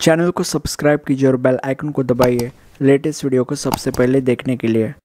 Channel को subscribe कीजिए और बेल आइकन को दबाइए लेटेस्ट वीडियो को सबसे पहले देखने के लिए।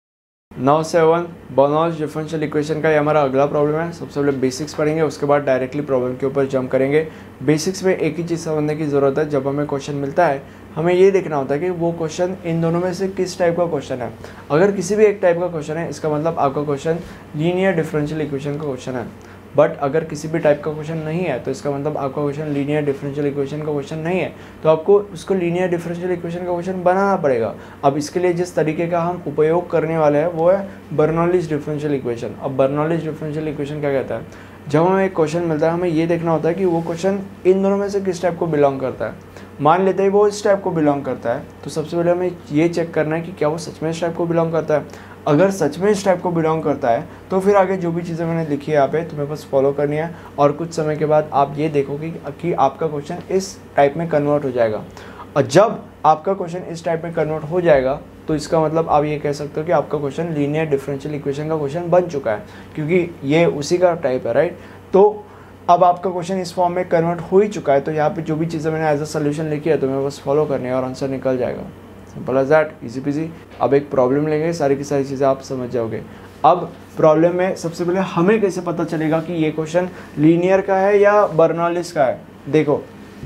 9/7 बर्नौलीज़ डिफरेंशियल इक्वेशन का ये हमारा अगला प्रॉब्लम है। सबसे पहले बेसिक्स पढ़ेंगे, उसके बाद डायरेक्टली प्रॉब्लम के ऊपर जंप करेंगे। बेसिक्स में एक ही चीज़ समझने की ज़रूरत है, जब हमें क्वेश्चन मिलता है हमें ये देखना होता है कि वो क्वेश्चन इन दोनों में से किस टाइप का क्वेश्चन है। अगर किसी भी एक टाइप का क्वेश्चन है इसका मतलब आपका क्वेश्चन लीनियर डिफरेंशियल इक्वेशन का क्वेश्चन है। बट अगर किसी भी टाइप का क्वेश्चन नहीं है तो इसका मतलब आपका क्वेश्चन लीनियर डिफरेंशियल इक्वेशन का क्वेश्चन नहीं है, तो आपको उसको लीनियर डिफरेंशियल इक्वेशन का क्वेश्चन बनाना पड़ेगा। अब इसके लिए जिस तरीके का हम उपयोग करने वाले हैं वो है बर्नौलीज़ डिफरेंशियल इक्वेशन। अब बर्नौलीज़ डिफरेंशियल इक्वेशन क्या कहता है, जब हमें एक क्वेश्चन मिलता है हमें ये देखना होता है कि वो क्वेश्चन इन दोनों में से किस टाइप को बिलोंग करता है। मान लेते हैं वो इस टाइप को बिलोंग करता है, तो सबसे पहले हमें ये चेक करना है कि क्या वो सच में इस टाइप को बिलोंग करता है। अगर सच में इस टाइप को बिलोंग करता है तो फिर आगे जो भी चीज़ें मैंने लिखी है यहाँ पे तुम्हें बस फॉलो करनी है, और कुछ समय के बाद आप ये देखोगे कि आपका क्वेश्चन इस टाइप में कन्वर्ट हो जाएगा। और जब आपका क्वेश्चन इस टाइप में कन्वर्ट हो जाएगा तो इसका मतलब आप ये कह सकते हो कि आपका क्वेश्चन लीनियर डिफरेंशियल इक्वेशन का क्वेश्चन बन चुका है, क्योंकि ये उसी का टाइप है, राइट। तो अब आपका क्वेश्चन इस फॉर्म में कन्वर्ट हो ही चुका है, तो यहाँ पे जो भी चीज़ें मैंने एज अ सोल्यूशन लिखी है तुम्हें बस फॉलो करनी है और आंसर निकल जाएगा। Simple as that, easy peasy. अब एक प्रॉब्लम लेंगे, सारी की सारी चीज़ें आप समझ जाओगे। अब प्रॉब्लम में सबसे पहले हमें कैसे पता चलेगा कि ये क्वेश्चन लीनियर का है या बर्नौलीज़ का है। देखो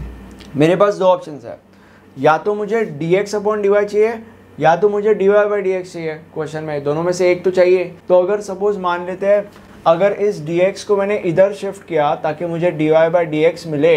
मेरे पास दो ऑप्शन है, या तो मुझे dx/dy चाहिए या तो मुझे dy/dx चाहिए। क्वेश्चन में दोनों में से एक तो चाहिए। तो अगर सपोज मान लेते हैं अगर इस dx को मैंने इधर शिफ्ट किया ताकि मुझे dy/dx मिले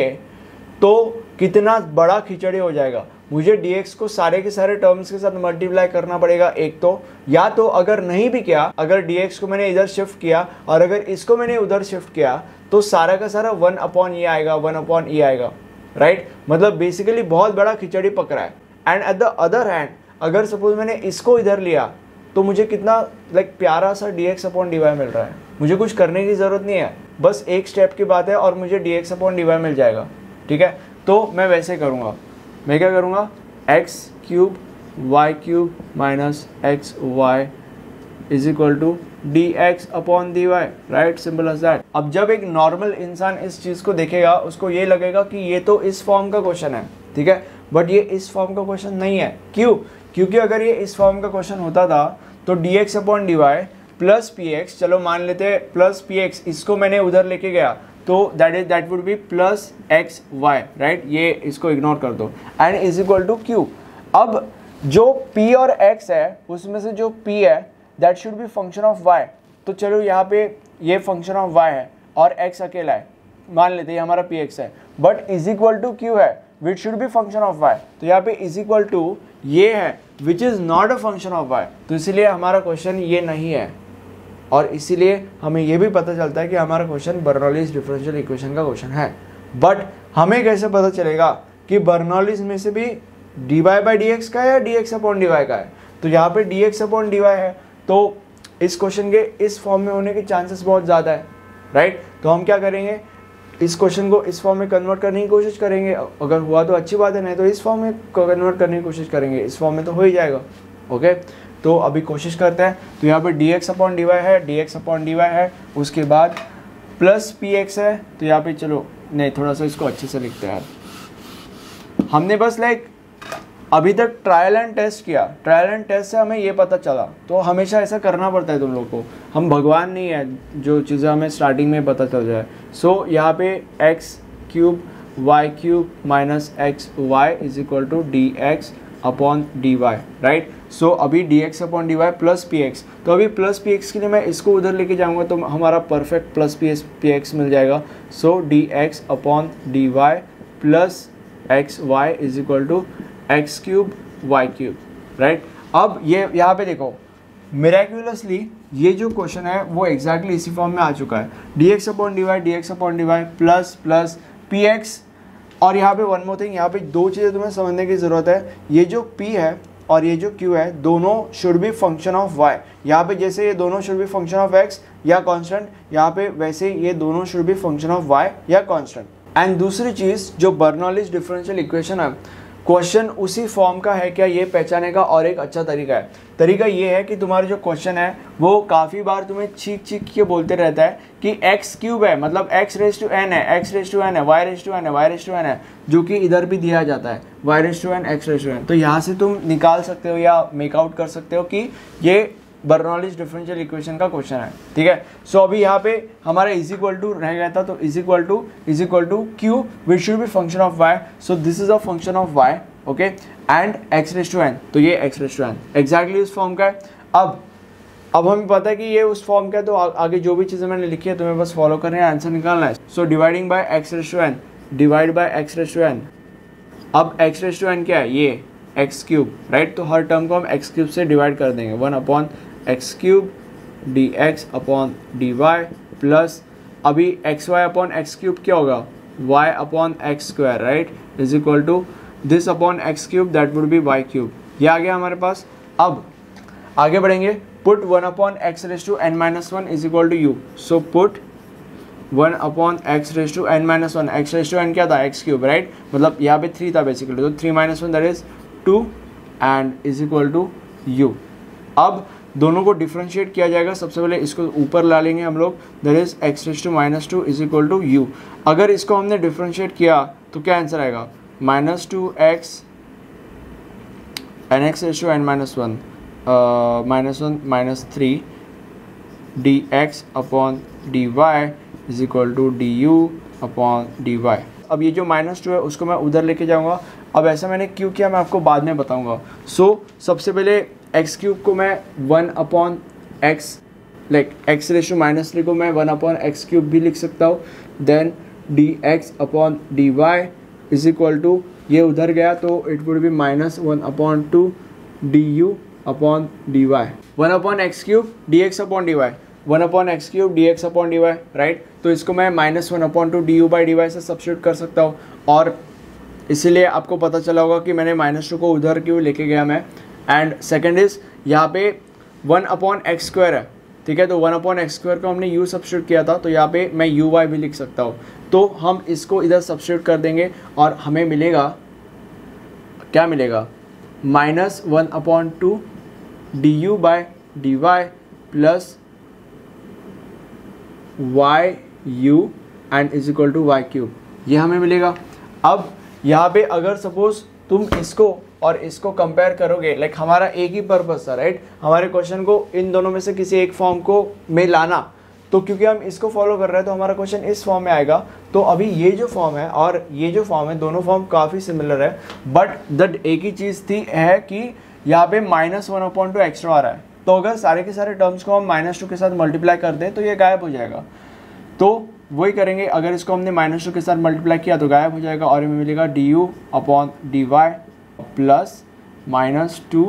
तो कितना बड़ा खिचड़ी हो जाएगा। मुझे dx को सारे के सारे टर्म्स के साथ मल्टीप्लाई करना पड़ेगा एक तो, या तो अगर नहीं भी किया, अगर dx को मैंने इधर शिफ्ट किया और अगर इसको मैंने उधर शिफ्ट किया तो सारा का सारा 1/e आएगा, 1/e आएगा, राइट। मतलब बेसिकली बहुत बड़ा खिचड़ी पक रहा है। And at the other hand अगर सपोज मैंने इसको इधर लिया तो मुझे कितना प्यारा सा dx/dy मिल रहा है। मुझे कुछ करने की ज़रूरत नहीं है, बस एक स्टेप की बात है और मुझे dx/dy मिल जाएगा, ठीक है। तो मैं वैसे करूँगा, मैं क्या करूँगा, x³ y³ minus xy is equal to dx/dy, right, simple as that. अब जब एक नॉर्मल इंसान इस चीज़ को देखेगा उसको ये लगेगा कि ये तो इस फॉर्म का क्वेश्चन है, ठीक है, बट ये इस फॉर्म का क्वेश्चन नहीं है। क्यों? क्योंकि अगर ये इस फॉर्म का क्वेश्चन होता था तो dx/dy प्लस px, चलो मान लेते हैं प्लस px, इसको मैंने उधर लेके गया तो that would be plus xy, right. ये इसको इग्नोर कर दो and is equal to q। अब जो p और x है उसमें से जो p है that should be function of y। तो चलो यहाँ पे ये फंक्शन ऑफ y है और x अकेला है, मान लेते हैं हमारा px है, but is equal to q है which should be function of y। तो यहाँ पे इज इक्वल टू ये है which is not a function of y, तो इसीलिए हमारा क्वेश्चन ये नहीं है। और इसीलिए हमें ये भी पता चलता है कि हमारा क्वेश्चन बर्नौलीज़ डिफरेंशियल इक्वेशन का क्वेश्चन है। बट हमें कैसे पता चलेगा कि बर्नौलीज़ में से भी dy/dx का है या dx/dy का है। तो यहाँ पे dx/dy है तो इस क्वेश्चन के इस फॉर्म में होने के चांसेस बहुत ज़्यादा है, राइट। तो हम क्या करेंगे, इस क्वेश्चन को इस फॉर्म में कन्वर्ट करने की कोशिश करेंगे। अगर हुआ तो अच्छी बात है, नहीं तो इस फॉर्म में कन्वर्ट करने की कोशिश करेंगे। इस फॉर्म में तो हो ही जाएगा, ओके। तो अभी कोशिश करते हैं। तो यहाँ पे dx/dy है, dx/dy है, उसके बाद प्लस px है। तो यहाँ पे चलो नहीं, थोड़ा सा इसको अच्छे से लिखते हैं यार। हमने बस अभी तक ट्रायल एंड टेस्ट किया, ट्रायल एंड टेस्ट से हमें ये पता चला। तो हमेशा ऐसा करना पड़ता है तुम लोग को, हम भगवान नहीं है जो चीज़ें हमें स्टार्टिंग में पता चल जाए। सो यहाँ पे x³ y³ minus xy is equal to dx/dy, right. So अभी dx/dy प्लस px, तो अभी प्लस px के लिए मैं इसको उधर लेके जाऊंगा तो हमारा परफेक्ट प्लस px मिल जाएगा। So dx/dy plus xy is equal to x³ y³, right. अब ये यहाँ पे देखो मिरेक्युलसली ये जो क्वेश्चन है वो एग्जैक्टली इसी फॉर्म में आ चुका है, dx/dy प्लस px। और यहाँ पे वन मोर थिंग, यहाँ पे दो चीज़ें तुम्हें समझने की ज़रूरत है। ये जो p है और ये जो q है दोनों should be function of y। यहाँ पे जैसे ये दोनों should be function of x या कांस्टेंट, यहाँ पे वैसे ये दोनों should be function of y या कांस्टेंट। एंड दूसरी चीज़ जो बर्नौलीज़ डिफरेंशियल इक्वेशन है क्वेश्चन उसी फॉर्म का है क्या, ये पहचाने का और एक अच्छा तरीका ये है कि तुम्हारा जो क्वेश्चन है वो काफ़ी बार तुम्हें चीख के बोलते रहता है कि एक्स क्यूब है, मतलब एक्स रेज टू एन है, एक्स रेज टू एन है, वाई रेज टू एन है, वाई रेज टू एन है, जो कि इधर भी दिया जाता है y raise to n, x raise to n. तो यहाँ से तुम निकाल सकते हो या मेक आउट कर सकते हो कि ये बर्नौलीज डिफरेंशियल इक्वेशन का क्वेश्चन है, ठीक है। सो अभी यहाँ पे हमारा इज इक्वल टू रह गया था, तो is equal to q which should be function of y, so this is a function of y, okay, and x raise to n, तो ये x raise to n exactly उस फॉर्म का है। अब हमें पता है कि ये उस फॉर्म का है, तो आगे जो भी चीज़ें मैंने लिखी है तुम्हें बस फॉलो करना है, आंसर निकालना है। So dividing by x raise to n, divide by x raise to n. अब एक्स रेज टू एन क्या है, ये एक्स क्यूब, राइट, तो हर टर्म को हम एक्स क्यूब से डिवाइड कर देंगे, 1 upon x cube d x upon d y plus अभी x y upon x cube क्या होगा, y upon x square, right, is equal to this upon x cube that would be y cube. ये आ गया हमारे पास। अब आगे बढ़ेंगे, put 1 upon x raise to n minus one is equal to u. So put 1 upon x raise to n minus one, x raise to n क्या था, एक्स क्यूब, राइट, मतलब यहाँ पे 3 था बेसिकली, तो 3 minus one that is 2 and is equal to u. अब दोनों को डिफ्रेंशिएट किया जाएगा, सबसे पहले इसको ऊपर ला लेंगे हम लोग, that is x raise to minus two is equal to u. अगर इसको हमने डिफ्रेंशिएट किया तो क्या आंसर आएगा, minus two x n x raise to n minus one minus one minus 3 d x upon d y is equal to d u upon d y. अब ये जो -2 है उसको मैं उधर लेके जाऊंगा। अब ऐसा मैंने क्यों किया मैं आपको बाद में बताऊंगा। सबसे पहले एक्स क्यूब को मैं 1 upon x, like x raise to -3 को मैं 1 अपॉन एक्स क्यूब भी लिख सकता हूँ। Then d x upon d y is equal to, ये उधर गया तो it would be -1 upon 2 d u upon d y, 1 upon x cube d x upon d y, 1 upon x cube d x upon d y, right. तो इसको मैं -1 upon 2 d u by d y से substitute कर सकता हूँ, और इसीलिए आपको पता चला होगा कि मैंने -2 को उधर क्यों लेके गया मैं। एंड सेकेंड इज यहाँ पे 1 अपॉन एक्स स्क्वायर है, ठीक है, तो 1 अपॉन एक्स स्क्वायर को हमने u सब्स्टिट्यूट किया था, तो यहाँ पे मैं यू वाई भी लिख सकता हूँ। तो हम इसको इधर सब्स्टिट्यूट कर देंगे और हमें मिलेगा, क्या मिलेगा, -1 upon 2 d u by d y plus y u and is equal to y cube, ये हमें मिलेगा। अब यहाँ पे अगर सपोज तुम इसको और इसको कंपेयर करोगे, लाइक हमारा एक ही पर्पस था, राइट, हमारे क्वेश्चन को इन दोनों में से किसी एक फॉर्म को में लाना, तो क्योंकि हम इसको फॉलो कर रहे हैं तो हमारा क्वेश्चन इस फॉर्म में आएगा। तो अभी ये जो फॉर्म है और ये जो फॉर्म है, दोनों फॉर्म काफ़ी सिमिलर है, बट एक ही चीज़ थी है कि यहाँ पे -1 अपॉन 2 एक्स्ट्रा आ रहा है, तो अगर सारे के सारे टर्म्स को हम -2 के साथ मल्टीप्लाई कर दें तो ये गायब हो जाएगा। तो वही करेंगे, अगर इसको हमने -2 के साथ मल्टीप्लाई किया तो गायब हो जाएगा और हमें मिलेगा d u upon d y plus -2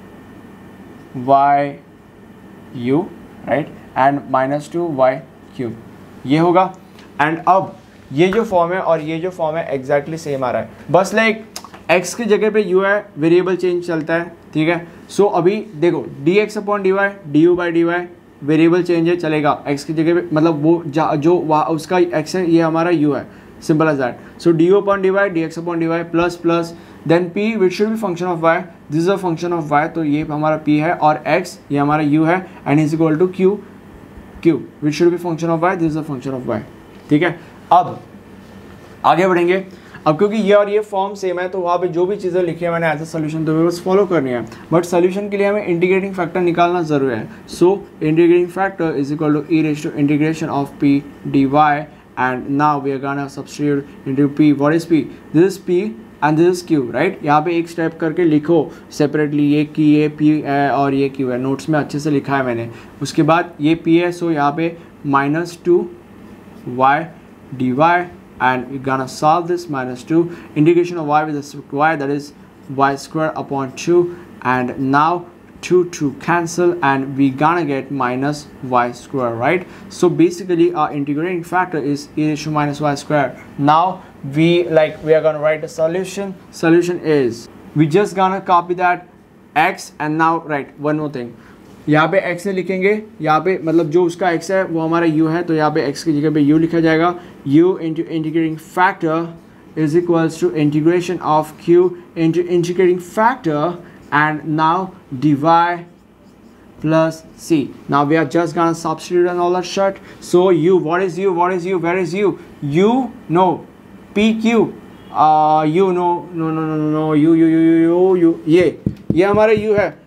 y u, right, and -2 y cube, ये होगा। एंड अब ये जो फॉर्म है और ये जो फॉर्म है एग्जैक्टली सेम आ रहा है, बस लाइक x की जगह पे u है, वेरिएबल चेंज चलता है, ठीक है। सो अभी देखो d x upon d y d u by d y variable change है, चलेगा, x की जगह पे, मतलब वो जो उसका x है, ये हमारा u है, simple as that. So d u upon d y d x upon d y plus plus then p which should be function of y, this is a function of y, तो ये हमारा p है, और x ये हमारा u है, and is equal to q which should be function of y, this is a function of y, ठीक है। अब आगे बढ़ेंगे। अब क्योंकि ये और ये फॉर्म सेम है तो वहाँ पे जो भी चीज़ें लिखी है मैंने एज अ सोल्यूशन तो बस फॉलो करनी है, बट सोल्यूशन के लिए हमें इंटीग्रेटिंग फैक्टर निकालना जरूरी है। So integrating factor is equal to e raise to integration of p dy, and now we are gonna substitute into p, what is p, this is p and this is q, right. यहाँ पे एक step करके लिखो separately, ये की ये p है और ये q है, नोट्स में अच्छे से लिखा है मैंने। उसके बाद ये p है, सो यहाँ पे -2 y dy, and we're gonna solve this -2 integration of y with the square, that is y square upon 2, and now 2 cancel and we gonna get -y square, right? So basically our integrating factor is e raised to -y square. Now we are gonna write a solution is we just gonna copy that x, and now write one more thing, यहाँ पे x से लिखेंगे, यहाँ पे मतलब जो उसका x है वो हमारा u है, तो यहाँ पे x की जगह पे u लिखा जाएगा, u into integrating factor is equals to integration of q into integrating factor and now dy plus c. Now we are just gonna substitute and all that shit. So u, what is u, what is u, where is u? U, no, pq, u, no, u, ये हमारा u है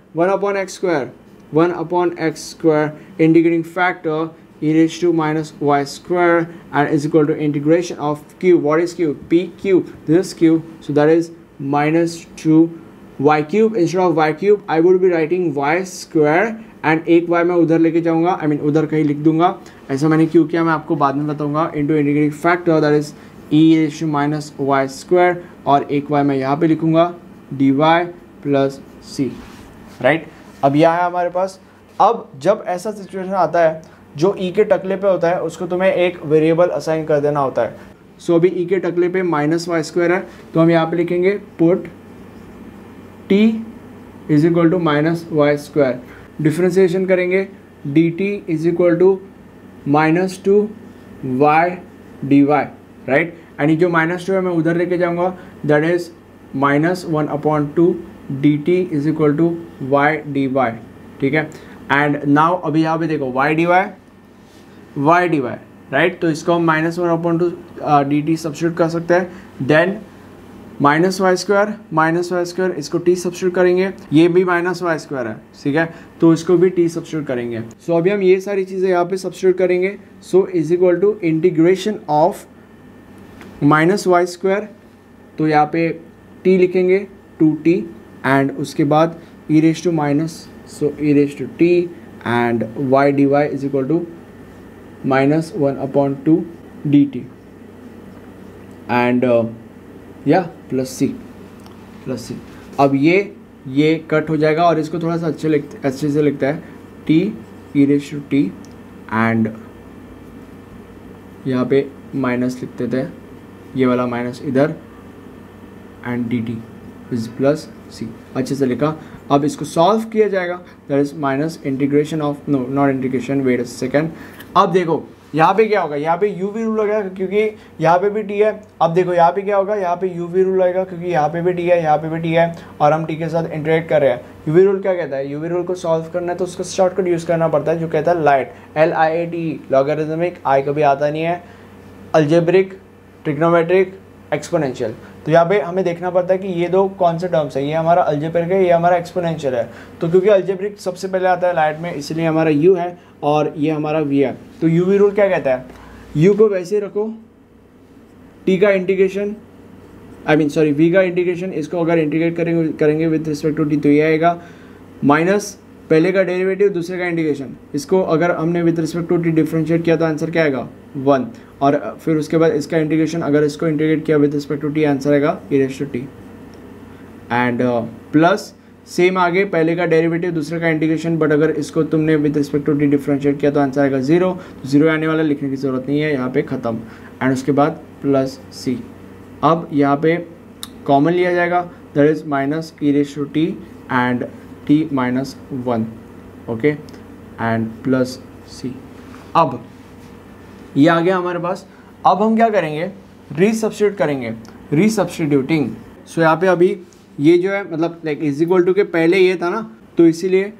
1 upon x square integrating factor e raised to minus y square and is equal to integration of q. What is q? pq. This is q, so that is minus 2 y cube. Instead of y cube I would be writing y square and एक y मैं उधर लेके जाऊंगा, I mean उधर कहीं लिख दूंगा, ऐसा मैंने क्यों किया मैं आपको बाद में बताऊंगा. Into integrating factor that is e raised to minus y square और एक y मैं यहाँ पे लिखूंगा dy प्लस c. राइट, अब यह है हमारे पास. अब जब ऐसा सिचुएशन आता है जो e के टकले पे होता है उसको तुम्हें एक वेरिएबल असाइन कर देना होता है. सो अभी e के टकले पे माइनस वाई स्क्वायर है तो हम यहाँ पे लिखेंगे put t is equal to minus y square. Differentiation करेंगे dt is equal to minus two y d y. Right, and ये जो माइनस टू है मैं उधर लेके जाऊंगा, that is minus 1/2 dt is equal to y d y. ठीक है, एंड नाउ अभी यहाँ पे देखो वाई डी वाई, राइट, तो इसको हम माइनस 1/2 dt सब्स्टिट्यूट कर सकते हैं. देन माइनस वाई स्क्वायर इसको t सब्स्टिट्यूट करेंगे, ये भी माइनस वाई स्क्वायर है, ठीक है, तो इसको भी t सब्स्टिट्यूट करेंगे. सो अभी हम ये सारी चीज़ें यहाँ पे सब्स्टिट्यूट करेंगे. So is equal to integration of minus y square, तो यहाँ पे t लिखेंगे 2t एंड उसके बाद e raise to minus, so e raise to t and y dy is equal to minus 1/2 dt and या plus c. अब ये cut हो जाएगा और इसको थोड़ा सा अच्छे से लिखता है t e raise to t and यहाँ पे माइनस लिख देते हैं, ये वाला माइनस इधर and dt is plus c. अच्छे से लिखा. अब इसको सॉल्व किया जाएगा, that is minus integration of, no not integration, wait a second. अब देखो यहाँ पे क्या होगा, यहाँ पे u v रूल लगेगा क्योंकि यहाँ पे भी t है. अब देखो यहाँ पे क्या होगा, यहाँ पे u v रूल लगेगा क्योंकि यहाँ पे भी t है, यहाँ पे भी t है और हम t के साथ इंटरेक्ट कर रहे हैं. u v रूल क्या कहता है, u v रूल को सॉल्व करना है तो उसका शॉर्टकट यूज़ करना पड़ता है जो कहता है लाइट, LIAT, लॉगरिथमिक, i कभी आता नहीं है, अलजेब्रिक, ट्रिग्नोमेट्रिक, एक्सपोनेंशियल. तो यहाँ पे हमें देखना पड़ता है कि ये दो कौन से टर्म्स है, ये हमारा अलजेब्रिक है, ये हमारा एक्सपोनेंशियल है. तो क्योंकि अलजेब्रिक सबसे पहले आता है लाइट में, इसलिए हमारा u है और ये हमारा v है. तो u v रूल क्या कहता है, u को वैसे ही रखो, t का इंटीग्रेशन, v का इंटीग्रेशन, इसको अगर इंटीग्रेट करेंगे विद रिस्पेक्ट टू t तो ये आएगा माइनस पहले का डेरिवेटिव दूसरे का इंटीग्रेशन. इसको अगर हमने with respect to t differentiate किया तो आंसर क्या आएगा 1, और फिर उसके बाद इसका इंटीग्रेशन अगर इसको इंटीग्रेट किया with respect to t answer आएगा e raise to t and plus same आगे पहले का डेरिवेटिव दूसरे का इंटीग्रेशन, बट अगर इसको तुमने with respect to t differentiate किया तो आंसर आएगा 0. तो 0 आने वाला लिखने की ज़रूरत नहीं है, यहाँ पे ख़त्म. एंड उसके बाद प्लस सी. अब यहाँ पे कॉमन लिया जाएगा, that is minus e raise to t and t minus 1, okay, and plus c. अब ये आ गया हमारे पास. अब हम क्या करेंगे, रीसब्स्टिट्यूट करेंगे, रीसब्स्टिट्यूटिंग. सो यहाँ पे अभी ये जो है मतलब लाइक इज इक्वल टू के पहले ये था ना, तो इसीलिए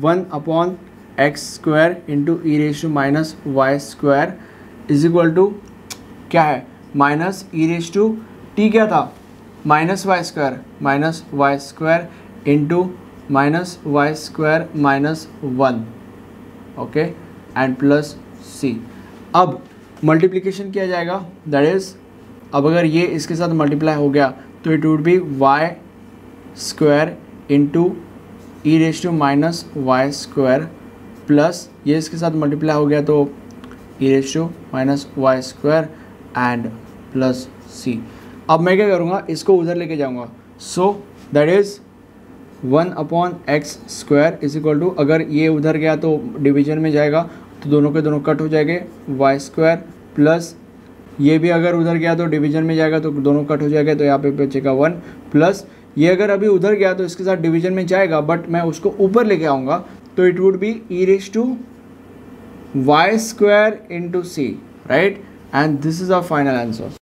1/x square into e raise to minus y square is equal to क्या है, minus e raise to t क्या था, minus y square into minus y square minus 1, okay, and plus c. अब मल्टीप्लिकेशन किया जाएगा, दैट इज अब अगर ये इसके साथ मल्टीप्लाई हो गया तो it would be y square into e raise to minus y square plus ये इसके साथ मल्टीप्लाई हो गया तो e raise to minus y square and plus c. अब मैं क्या करूँगा, इसको उधर लेके जाऊँगा. So that is 1/x square is equal to, अगर ये उधर गया तो डिवीजन में जाएगा तो दोनों के दोनों कट हो जाएंगे, वाई स्क्वायर प्लस ये भी अगर उधर गया तो डिवीजन में जाएगा तो दोनों कट हो जाएगा, तो यहाँ पे बचेगा 1 प्लस ये अगर अभी उधर गया तो इसके साथ डिवीजन में जाएगा, बट मैं उसको ऊपर लेके आऊँगा तो it would be e raise to y square into c, right, and this is our final answer.